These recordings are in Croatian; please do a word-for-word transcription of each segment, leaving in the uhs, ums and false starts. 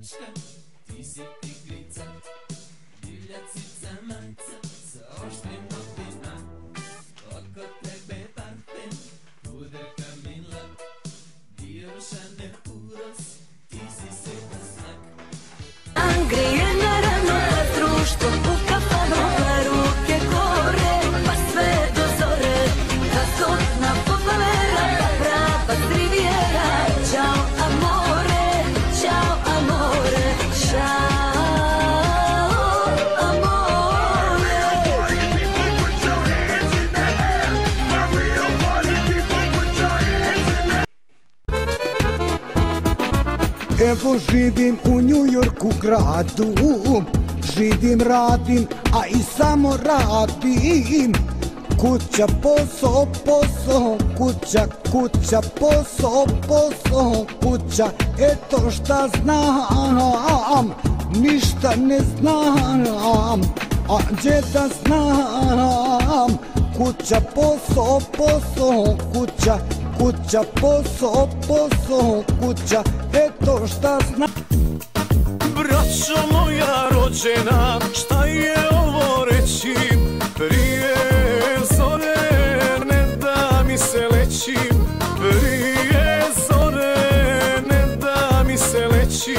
dečka, ti si tigrica, divlja cica maca, sa oštrim noktima, oko tebe parfem, puderka mila, Dioršane uros, ti si sveta znak. Angreje naravno na društvo, u kafanu na ruke gore, pa sve do zore, zakotna povalera, pa prava rivijera. Ćao amore, ćao amore, ćao amore. Evo živim u New Yorku gradu, živim, radim, a i samo radim. Kuća, posao, posao, kuća, kuća, posao, posao, kuća. Eto šta znam, ništa ne znam, a gdje da znam. Kuća, posao, posao, kuća, kuća, posao, posao, kuća. Eto šta znam. Braćo moja rođena, šta je ovo reći? Prije zore ne da mi se leći, prije zore ne da mi se leći.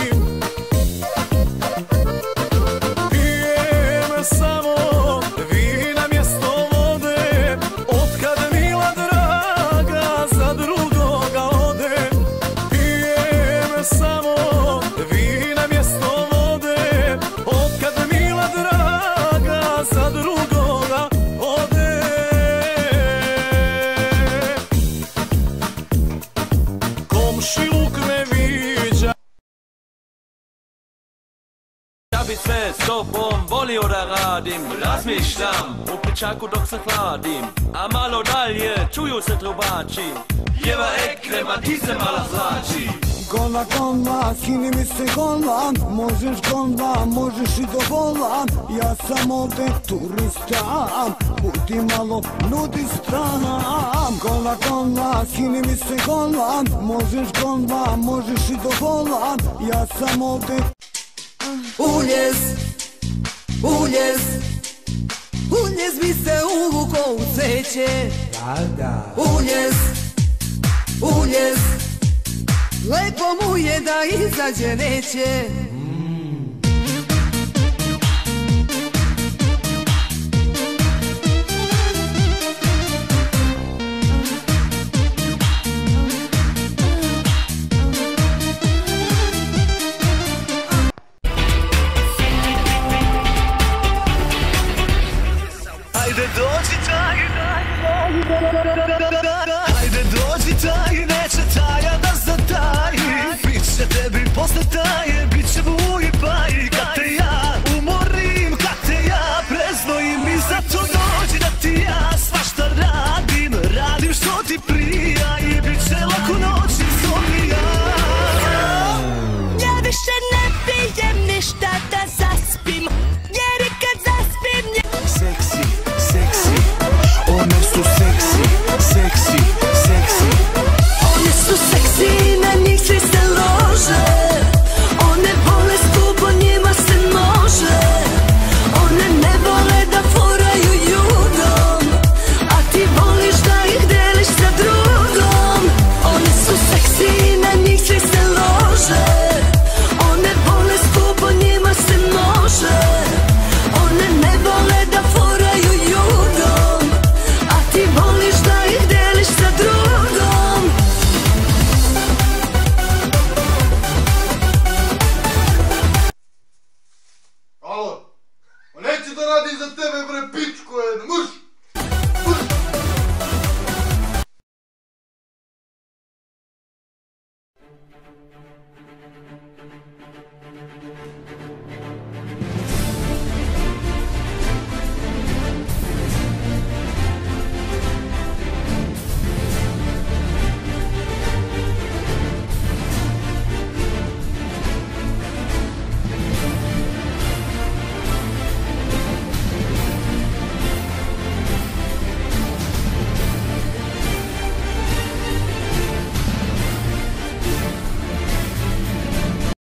Pijem samo vina mjesto vode, otkad mila draga za drugoga ode. Pijem samo vina mjesto vode, otkad mila draga za drugoga ode. Komšiluk me viđa, ja bi sve s tobom volio da radim, razmišljam u pečaku dok se hladim, a malo dalje čuju se trubači, pjeva Ekrem, a ti se malo hlači. Gola, gola, skini mi se gola, možeš gola, možeš i do vola. Ja sam ovdje turista, budi malo nudista. Gola, gola, skini mi se gola, možeš gola, možeš i do vola. Ja sam ovdje. Uljez, uljez, uljez mi se uvuko u cveće. Uljez, uljez, lepo mu je da izađe neće. ajde dođi taj, ajde dođi taj, neće taja da zataji. Biće tebi posle taje, bit će vuj i paj. Kad te ja umorim, kad te ja preznojim, i zato dođi da ti ja svašta radim. Radim što ti prija i bit će lako noći zomija. Ja više ne pijem ništa da zaspim, jer i kad zaspim nje... Seksi, seksi, one su seksi, seksi, seksi. One su seksi, na njih svi se lože. One vole skupo, njima se može. One ne vole da furaju judom, a ti voliš da ih deliš sa drugom. One su seksi, na njih svi se lože. One vole skupo, njima se može. One ne vole da furaju judom, a ti voliš da ih deliš sa drugom. Alo, pa neću da radim za tebe, bre, pičko jedno, mrš! Mrš!